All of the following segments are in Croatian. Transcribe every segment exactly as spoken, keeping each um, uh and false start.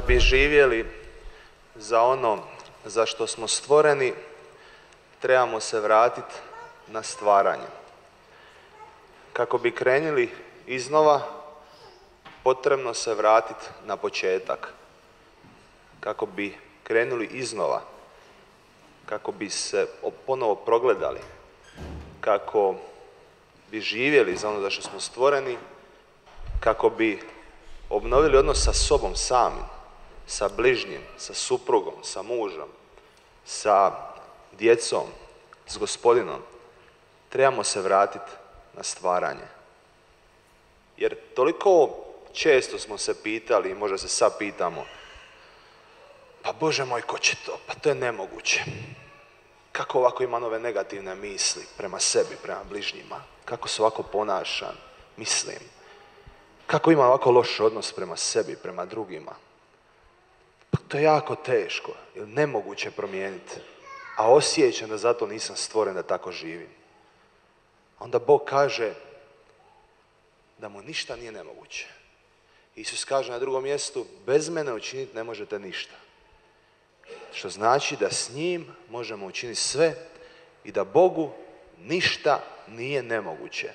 bi živjeli za ono za što smo stvoreni, trebamo se vratiti na stvaranje. Kako bi krenuli iznova, potrebno se vratiti na početak. Kako bi krenuli iznova, kako bi se ponovo progledali, kako bi živjeli za ono za što smo stvoreni, kako bi obnovili odnos sa sobom samim, sa bližnjim, sa suprugom, sa mužem, sa djecom, s Gospodinom, trebamo se vratiti na stvaranje. Jer toliko često smo se pitali, i možda se sad pitamo, pa Bože moj, ko će to? Pa to je nemoguće. Kako ovako imam ove negativne misli prema sebi, prema bližnjima? Kako se ovako ponašam, mislim? Kako imam ovako loš odnos prema sebi, prema drugima? Pa to je jako teško, jer nemoguće promijeniti. A osjećam da zato nisam stvoren da tako živim. Onda Bog kaže da mu ništa nije nemoguće. Isus kaže na drugom mjestu, bez mene učiniti ne možete ništa. Što znači da s njim možemo učiniti sve i da Bogu ništa nije nemoguće.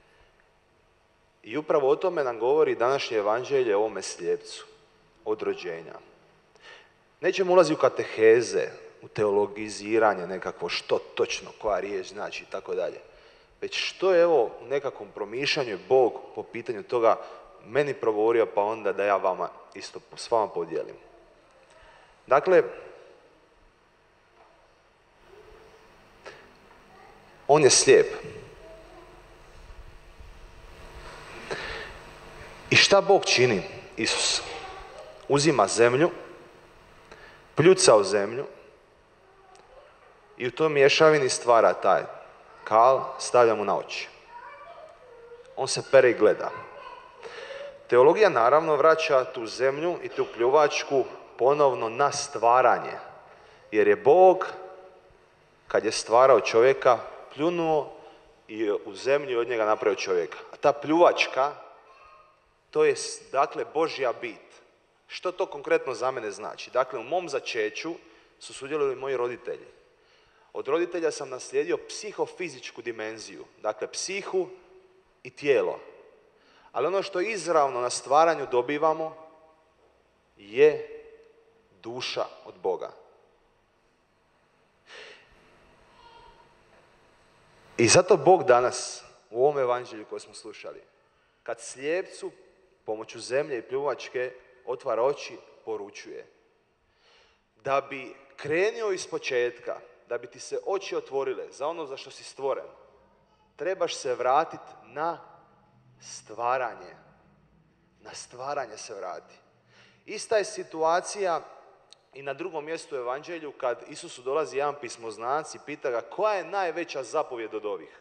I upravo o tome nam govori današnje evanđelje o ovome slijepcu od rođenja. Nećemo ulaziti u kateheze, u teologiziranje nekakvo što točno, koja riječ znači i tako dalje. Već što je evo u nekakvom promišljanju Bog po pitanju toga meni progovorio, pa onda da ja vama isto s vama podijelim. Dakle, on je slijep. I šta Bog čini? Isus uzima zemlju, pljuca u zemlju i u toj mješavini stvara taj kal, stavlja mu na oči. On se pere i gleda. Teologija naravno vraća tu zemlju i tu pljuvačku ponovno na stvaranje. Jer je Bog, kad je stvarao čovjeka, pljunuo i u zemlju od njega napravio čovjeka. A ta pljuvačka, to je dakle Božja bit. Što to konkretno za mene znači? Dakle, u mom začeću su sudjelovali moji roditelji. Od roditelja sam naslijedio psihofizičku dimenziju, dakle psihu i tijelo. Ali ono što izravno na stvaranju dobivamo je duša od Boga. I zato Bog danas u ovom evanđelju koje smo slušali, kad slijepcu pomoću zemlje i pljuvačke otvara oči, poručuje da bi krenio iz početka, da bi ti se oči otvorile za ono za što si stvoren, trebaš se vratiti na stvaranje. Na stvaranje se vrati. Ista je situacija i na drugom mjestu u evanđelju kad Isusu dolazi jedan pismoznanac i pita ga koja je najveća zapovjed od ovih.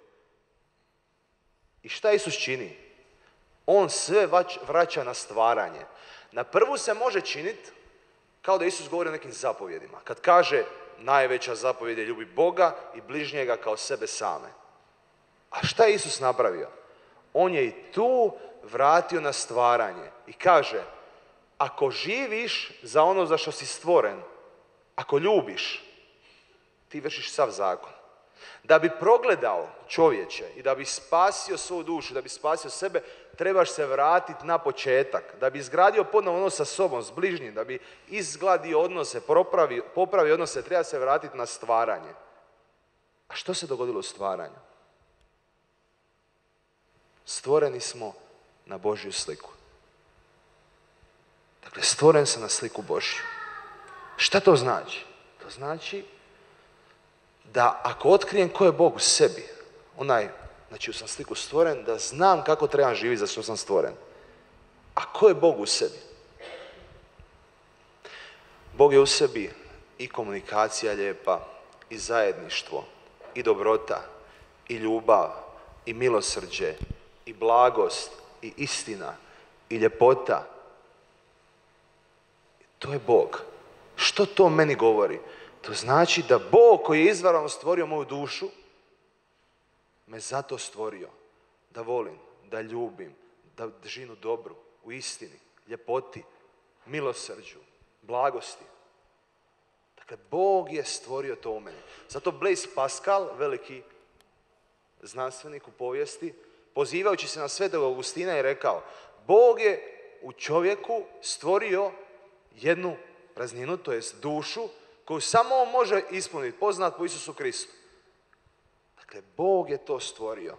I šta Isus čini? On sve vraća na stvaranje. Na prvu se može činiti kao da Isus govori o nekim zapovjedima. Kad kaže najveća zapovjed je ljubi Boga i bližnjega kao sebe same. A šta je Isus napravio? On je i tu vratio na stvaranje i kaže ako živiš za ono za što si stvoren, ako ljubiš, ti vršiš sav zakon. Da bi progledao čovječe i da bi spasio svoju dušu, da bi spasio sebe, trebaš se vratiti na početak. Da bi izgradio ponovno odnos sa sobom, s bližnjim, da bi izgladio odnose, popravio, popravio odnose, treba se vratiti na stvaranje. A što se dogodilo u stvaranju? Stvoreni smo na Božju sliku. Dakle, stvoren sam na sliku Božju. Šta to znači? To znači da ako otkrijem ko je Bog u sebi, onaj, znači u sam sliku stvoren, da znam kako trebam živjeti za što sam stvoren. A ko je Bog u sebi? Bog je u sebi i komunikacija lijepa, i zajedništvo, i dobrota, i ljubav, i milosrđe, i blagost, i istina, i ljepota. To je Bog. Što to meni govori? To znači da Bog koji je izvarano stvorio moju dušu, me zato stvorio. Da volim, da ljubim, da živim u dobru, u istini, ljepoti, milosrđu, blagosti. Dakle, Bog je stvorio to u meni. Zato Blaise Pascal, veliki znanstvenik u povijesti, pozivajući se na Svetog Augustina, je rekao: Bog je u čovjeku stvorio jednu prazninu, to jest dušu, koju samo on može ispuniti, poznat po Isusu Kristu. Dakle, Bog je to stvorio.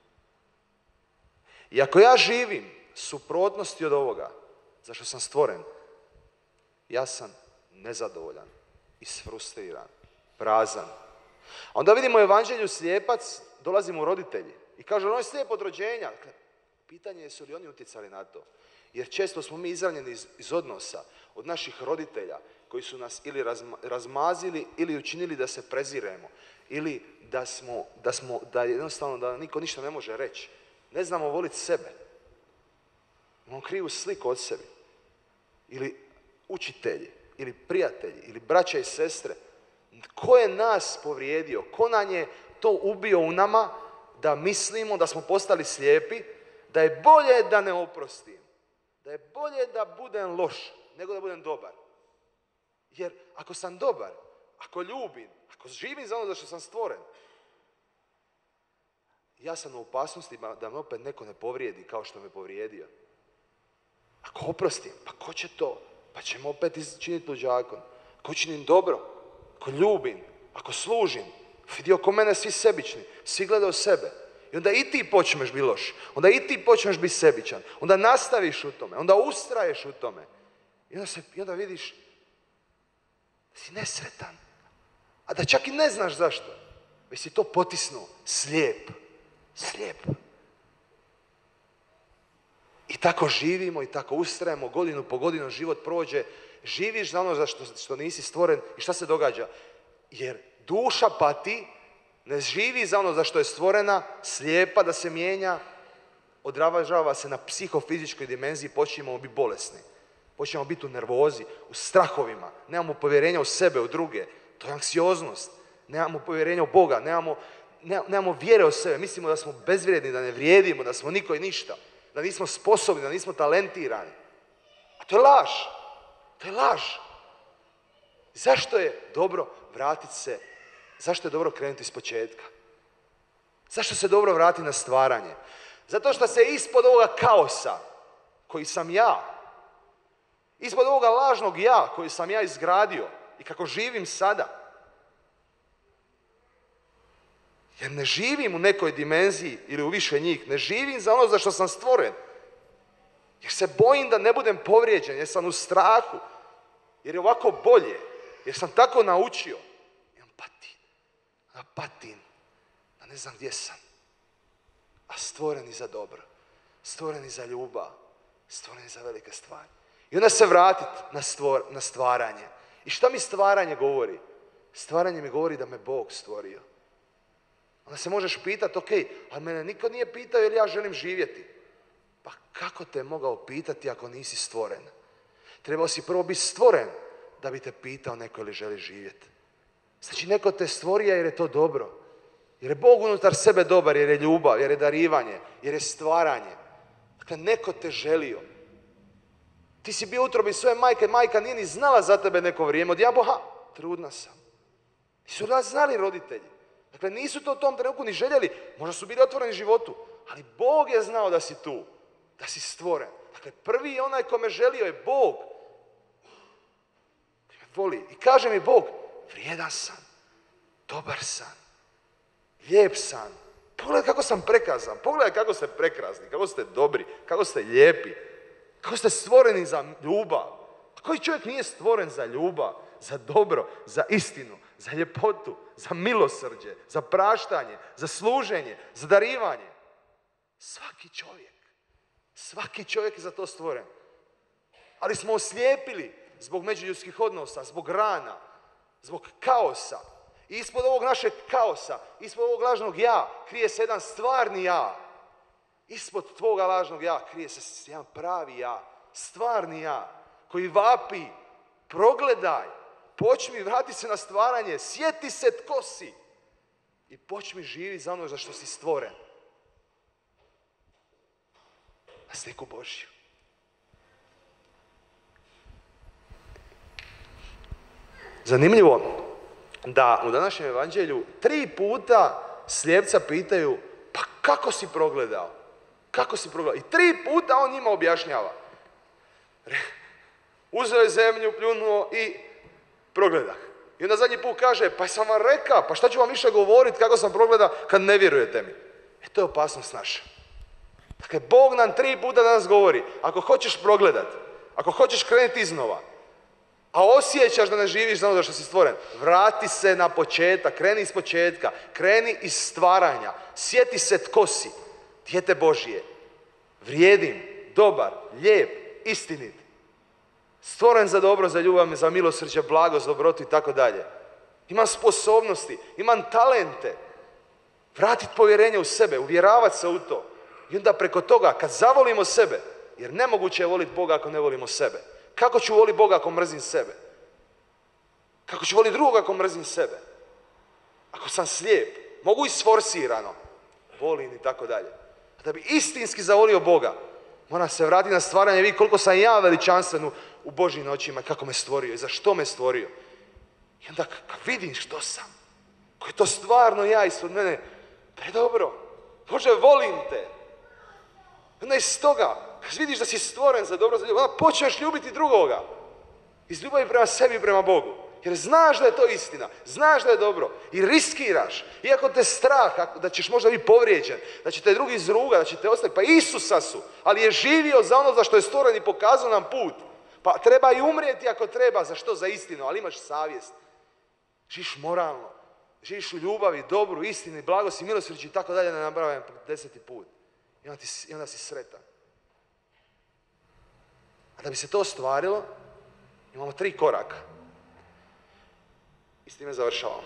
I ako ja živim suprotnosti od ovoga, zašto sam stvoren, ja sam nezadovoljan, isfrustriran, prazan. A onda vidimo u Evanđelju slijepac, dolazi mu roditelji i kaže: on je slijep od rođenja. Dakle, pitanje je su li oni utjecali na to. Jer često smo mi izranjeni iz, iz odnosa od naših roditelja koji su nas ili razma, razmazili ili učinili da se preziremo. Ili da smo, da smo, da jednostavno da niko ništa ne može reći. Ne znamo voliti sebe. Imamo krivu sliku od sebe. Ili učitelji, ili prijatelji, ili braća i sestre. Ko je nas povrijedio? Ko nam je to ubio u nama da mislimo da smo postali slijepi, da je bolje da ne oprostim, da je bolje da budem loš nego da budem dobar. Jer ako sam dobar, ako ljubim, ako živim za ono za što sam stvoren, ja sam u opasnosti da me opet neko ne povrijedi kao što me povrijedio. Ako oprostim, pa ko će to? Pa ćemo opet činiti luđakon. Ako činim dobro, ako ljubim, ako služim, vidi oko mene svi sebični, svi gledaju sebe. I onda i ti počneš biti loš, onda i ti počneš biti sebičan, onda nastaviš u tome, onda ustraješ u tome. I onda, se, i onda vidiš da si nesretan, a da čak i ne znaš zašto. Već si to potisnuo, slijep, slijep. I tako živimo i tako ustrajemo, godinu po godinu život prođe, živiš za ono za što, što nisi stvoren i šta se događa? Jer duša pati, ne živi za ono za što je stvorena, slijepa da se mijenja, odražava se na psihofizičkoj dimenziji, počinjemo biti bolesni. Počinjemo biti u nervozi, u strahovima, nemamo povjerenja u sebe, u druge. To je anksioznost. Nemamo povjerenja u Boga, nemamo, nemamo vjere u sebe. Mislimo da smo bezvrijedni, da ne vrijedimo, da smo niko i ništa, da nismo sposobni, da nismo talentirani. A to je laž. To je laž. Zašto je dobro vratiti se? Zašto je dobro krenuti iz početka? Zašto se dobro vratiti na stvaranje? Zato što se ispod ovoga kaosa koji sam ja, ispod ovoga lažnog ja koji sam ja izgradio i kako živim sada, jer ne živim u nekoj dimenziji ili u više njih, ne živim za ono za što sam stvoren, jer se bojim da ne budem povrijeđen, jer sam u strahu, jer je ovako bolje, jer sam tako naučio. Imam patim, da patim, da ne znam gdje sam, a stvoreni za dobro, stvoreni za ljubav, stvoreni za velike stvari. I onda se vratiti na, stvor, na stvaranje. I šta mi stvaranje govori? Stvaranje mi govori da me Bog stvorio. Onda se možeš pitati, ok, ali mene niko nije pitao jer ja želim živjeti. Pa kako te je mogao pitati ako nisi stvoren? Trebao si prvo biti stvoren da bi te pitao neko ili želi živjeti. Znači neko te stvorio jer je to dobro. Jer je Bog unutar sebe dobar, jer je ljubav, jer je darivanje, jer je stvaranje. Dakle, neko te želio. Ti si bio u utrobi svoje majke, majka nije ni znala za tebe neko vrijeme. Od jabo, ha, trudna sam. Nisu nas znali roditelji. Dakle, nisu to u tom trenutku ni željeli. Možda su bili otvoreni životu. Ali Bog je znao da si tu. Da si stvoren. Dakle, prvi je onaj ko me želio je Bog. Ti me voli. I kaže mi Bog, vrijedan sam. Dobar sam. Lijep sam. Pogledaj kako sam prekazan. Pogledaj kako ste prekrasni. Kako ste dobri. Kako ste lijepi. Kako ste stvoreni za ljubav. A koji čovjek nije stvoren za ljubav, za dobro, za istinu, za ljepotu, za milosrđe, za praštanje, za služenje, za darivanje? Svaki čovjek. Svaki čovjek je za to stvoren. Ali smo oslijepili zbog međuljudskih odnosa, zbog rana, zbog kaosa. I ispod ovog našeg kaosa, ispod ovog lažnog ja, krije se jedan stvarni ja. Ispod tvoga lažnog ja krije se jedan pravi ja, stvarni ja, koji vapi, progledaj, počni vrati se na stvaranje, sjeti se tko si i počni živjeti za ono za što si stvoren. Na sliku Božju. Zanimljivo da u današnjem evanđelju tri puta slijepca pitaju, pa kako si progledao? Kako si progledao? I tri puta on njima objašnjava. Uzeo je zemlju, pljunuo i progledah. I onda zadnji put kaže, pa sam vam rekao, pa šta ću vam više govoriti kako sam progledao kad ne vjerujete mi? E to je opasnost naša. Dakle, Bog nam tri puta danas govori, ako hoćeš progledat, ako hoćeš krenuti iznova, a osjećaš da ne živiš za ono što si stvoren, vrati se na početak, kreni iz početka, kreni iz stvaranja, sjeti se tko si, dijete Božije, vrijedim, dobar, lijep, istinit, stvoren za dobro, za ljubav, za milosrđe, blagost, dobrotu i tako dalje. Imam sposobnosti, imam talente. Vratiti povjerenje u sebe, uvjeravati se u to. I onda preko toga, kad zavolimo sebe, jer nemoguće je voliti Boga ako ne volimo sebe. Kako ću voliti Boga ako mrzim sebe? Kako ću voliti drugoga ako mrzim sebe? Ako sam slijep, mogu isforsirano, volim i tako dalje. A da bi istinski zavolio Boga, moram se vratiti na stvaranje i vidjeti koliko sam ja veličanstven u Božjim očima, kako me stvorio i za što me stvorio. I onda kad vidim što sam, ko je to stvarno ja ispod mene, da je dobro. Bože, volim te. Onda iz toga, kad vidiš da si stvoren za dobro, za ljubav, onda počneš ljubiti drugoga. Iz ljubavi prema sebi i prema Bogu. Jer znaš da je to istina, znaš da je dobro i riskiraš. Iako te strah da ćeš možda biti povrijeđen, da će te drugi izruga, da će te ostaviti, pa Isusa su, ali je živio za ono za što je stvoren i pokazao nam put. Pa treba i umrijeti ako treba, za što? Za istinu, ali imaš savjest. Živiš moralno, živiš u ljubavi, dobru, istini, blagosti, milosrđi i tako dalje, ne nabrajam deseti put. I onda, ti, I onda si sretan. A da bi se to ostvarilo, imamo tri koraka. I s time završavamo.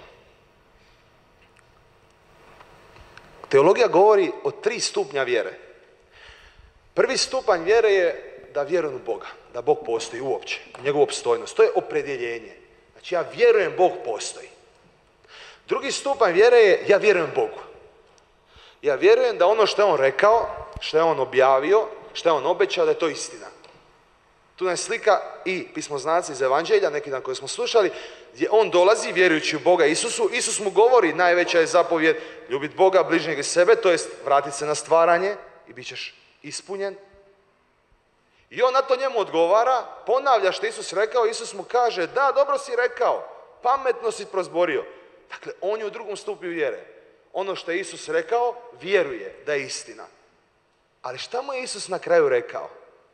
Teologija govori o tri stupnja vjere. Prvi stupanj vjere je da vjerujem u Boga, da Bog postoji uopće, njegovu opstojnost. To je opredjeljenje. Znači ja vjerujem Bog postoji. Drugi stupanj vjere je ja vjerujem Bogu. Ja vjerujem da ono što je On rekao, što je On objavio, što je On obećao, da je to istina. Tu nam je slika i pismoznaci iz Evanđelja, neki dan koji smo slušali, gdje on dolazi vjerujući u Boga Isusu. Isus mu govori, najveća je zapovjed ljubiti Boga, bližnjeg i sebe, to jest vratiti se na stvaranje i bit ćeš ispunjen. I on na to njemu odgovara, ponavlja što Isus rekao, Isus mu kaže, da, dobro si rekao, pametno si prozborio. Dakle, on je u drugom stupnju vjere. Ono što je Isus rekao, vjeruje da je istina. Ali šta mu je Isus na kraju rekao?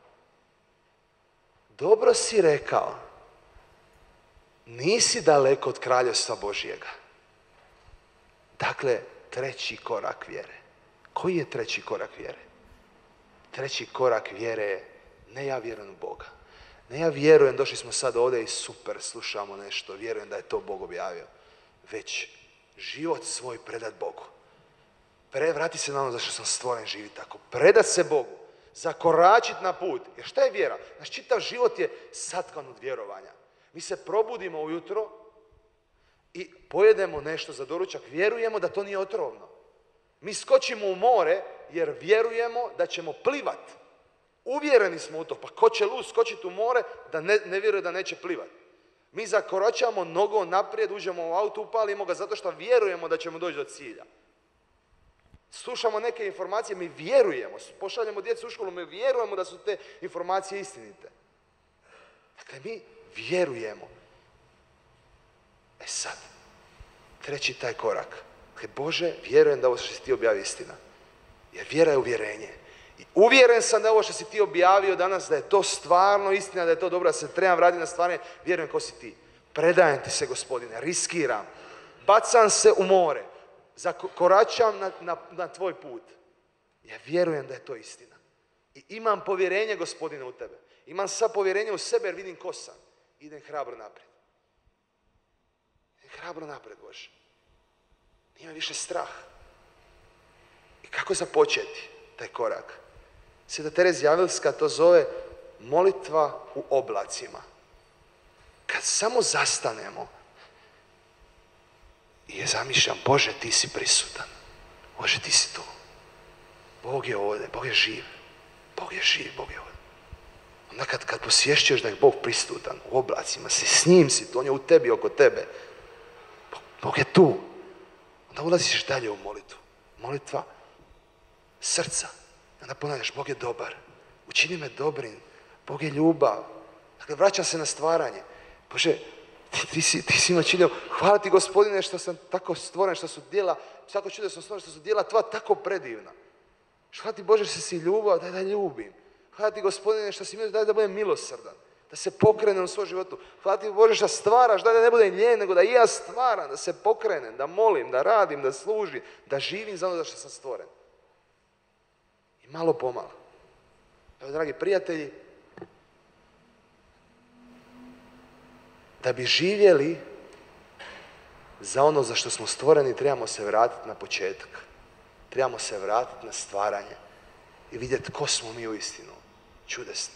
Dobro si rekao, nisi daleko od kraljevstva Božjega. Dakle, treći korak vjere. Koji je treći korak vjere? Treći korak vjere je, ne ja vjerujem u Boga. Ne ja vjerujem, došli smo sad ovdje i super, slušamo nešto, vjerujem da je to Bog objavio. Već život svoj predat Bogu. Pre, vrati se na ono za što sam stvoren živjeti tako. Predat se Bogu. Zakoračiti na put. Jer šta je vjera? Naš čitav život je satkan od vjerovanja. Mi se probudimo ujutro i pojedemo nešto za doručak. Vjerujemo da to nije otrovno. Mi skočimo u more jer vjerujemo da ćemo plivat. Uvjereni smo u to. Pa ko će lud skočiti u more da ne, ne vjeruje da neće plivat? Mi zakoračamo nogom naprijed, uđemo u auto, upalimo ga zato što vjerujemo da ćemo doći do cilja. Slušamo neke informacije, mi vjerujemo, pošaljemo djecu u školu, mi vjerujemo da su te informacije istinite. Dakle, mi vjerujemo. E sad, treći taj korak. Dakle, Bože, vjerujem da ovo što si ti objavio istina. Jer vjera je uvjerenje. I uvjeren sam da ovo što si ti objavio danas, da je to stvarno istina, da je to dobro, da se trebam vratiti na stvaranje, vjerujem ko si ti. Predajem ti se, Gospodine, riskiram, bacam se u more, zakoračam na, na, na tvoj put. Ja vjerujem da je to istina. I imam povjerenje, Gospodine, u tebe. Imam sad povjerenje u sebe jer vidim ko sam. Idem hrabro naprijed. Idem hrabro naprijed, Bože. Nije me više strah. I kako započeti taj korak? Sveta Terezija Avilska to zove molitva u oblacima. Kad samo zastanemo i je zamišljam, Bože, ti si prisutan. Bože, ti si tu. Bog je ovdje, Bog je živ. Bog je živ, Bog je ovdje. onda kad, kad posvješćuješ da je Bog prisutan u oblacima, si s njim si, on je u tebi, oko tebe, Bog je tu, onda ulaziš dalje u molitvu. Molitva srca. Onda ponavljaš, Bog je dobar, učini me dobrim, Bog je ljubav. Dakle, vraćam se na stvaranje. Bože, ti, ti, si, ti si ima činio, hvala ti Gospodine što sam tako stvoren, što su djela, svako čudo sam stvoren, što su djela tvoja tako predivna. Hvala ti Bože što si ljubav, daj da ljubim. Hvala ti Gospodine što si milosrdan, daj da budem milosrdan, da se pokrenem u svom životu. Hvala ti Bože što stvaraš, daj da ne budem ljen, nego da i ja stvaram, da se pokrenem, da molim, da radim, da služim, da živim za ono za što sam stvoren. I malo pomalo. Evo, dragi prijatelji, da bi živjeli za ono za što smo stvoreni, trebamo se vratiti na početak. Trebamo se vratiti na stvaranje i vidjeti ko smo mi uistinu. Čudesni.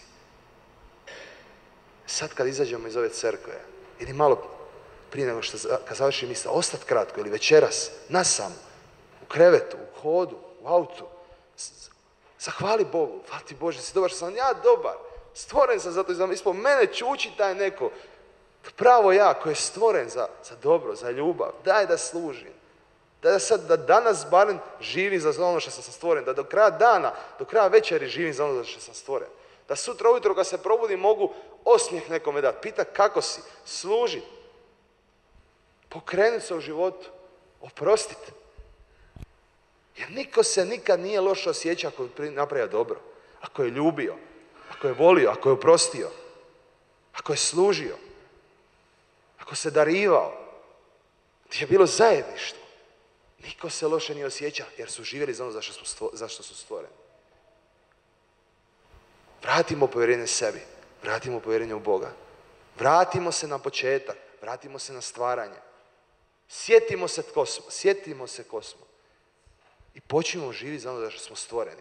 Sad kad izađemo iz ove crkve, ili malo prije nego što kad završim misao, ostati kratko ili večeras, nasam, u krevetu, u hodu, u autu, zahvali Bogu. Hvala ti Bože, si dobar što sam ja dobar. Stvoren sam zato i ispod mene čuči taj neko. Pravo ja koji je stvoren za, za dobro, za ljubav. Daj da služim. Daj da, sad, da danas barem živim za ono što sam stvoren. Da do kraja dana, do kraja večeri živim za ono za što sam stvoren. Da sutra ujutro kad se probudim mogu osmijeh nekome dati. Pita kako si, služi. Pokrenuti se u životu. Oprostiti. Jer niko se nikad nije loše osjećao ako je napravio dobro. Ako je ljubio, ako je volio, ako je oprostio, ako je služio, ako se darivao, gdje je bilo zajedništvo. Niko se loše nije osjećao jer su živjeli za ono za što, stvo, za što su stvoreni. Vratimo povjerenje sebi, vratimo povjerenje u Boga. Vratimo se na početak, vratimo se na stvaranje. Sjetimo se tko smo, sjetimo se ko smo. I počnemo živjeti za ono za što smo stvoreni.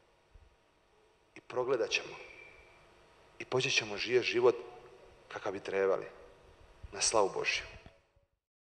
I progledat ćemo. I počet ćemo živjeti život kakav bi trebali. Na slavu Božju.